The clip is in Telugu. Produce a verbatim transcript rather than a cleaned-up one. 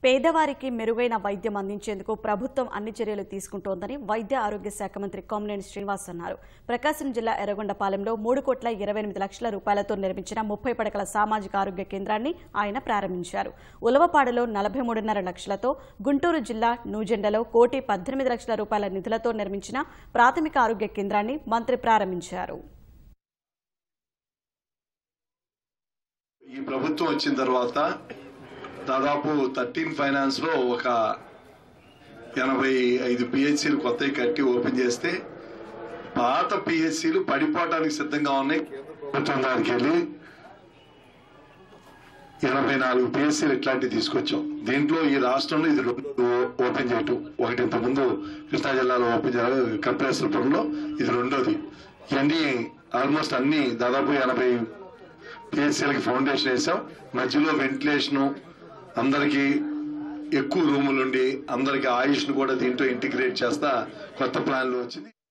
పేదవారికి మెరుగైన వైద్యం అందించేందుకు ప్రభుత్వం అన్ని చర్యలు తీసుకుంటోందని వైద్య ఆరోగ్య శాఖ మంత్రి కామినేని శ్రీనివాస్ అన్నారు. ప్రకాశం జిల్లా ఎర్రగొండపాలెంలో మూడు కోట్ల ఇరవై ఎనిమిది లక్షల రూపాయలతో నిర్మించిన ముప్పై పడకల సామాజిక ఆరోగ్య కేంద్రాన్ని ఆయన ప్రారంభించారు. ఉలవపాడులో నలభై మూడున్నర లక్షలతో, గుంటూరు జిల్లా నూజెండలో కోటి పద్దెనిమిది లక్షల రూపాయల నిధులతో నిర్మించిన ప్రాథమిక ఆరోగ్య కేంద్రాన్ని మంత్రి ప్రారంభించారు. ఈ ప్రభుత్వం వచ్చిన తర్వాత దాదాపు థర్టీన్ ఫైనాన్స్ లో ఒక ఎనభై ఐదు పిహెచ్సీలు కొత్తవి కట్టి ఓపెన్ చేస్తే పాత పిహెచ్సీలు పడిపోవడానికి సిద్ధంగా ఉన్నాయి. ప్రభుత్వం దానికి వెళ్ళి ఎనభై నాలుగు పిహెచ్సీలు ఇట్లాంటివి తీసుకొచ్చాం. దీంట్లో ఈ రాష్ట్రంలో ఇది రెండు ఓపెన్ చేయటం, ఒకటి ఇంత ముందు కృష్ణా జిల్లాలో ఓపెన్ చేయాలి, కపిలేశ్వరంలో ఇది రెండోది. ఇవన్నీ ఆల్మోస్ట్ అన్ని దాదాపు ఎనభై పిహెచ్సీలకి ఫౌండేషన్ వేసాం. మధ్యలో వెంటిలేషను, అందరికీ ఎక్కువ రూములుండి అందరికి ఆయుష్ను కూడా దీంట్లో ఇంటిగ్రేట్ చేస్తా కొత్త ప్లాన్లు వచ్చింది.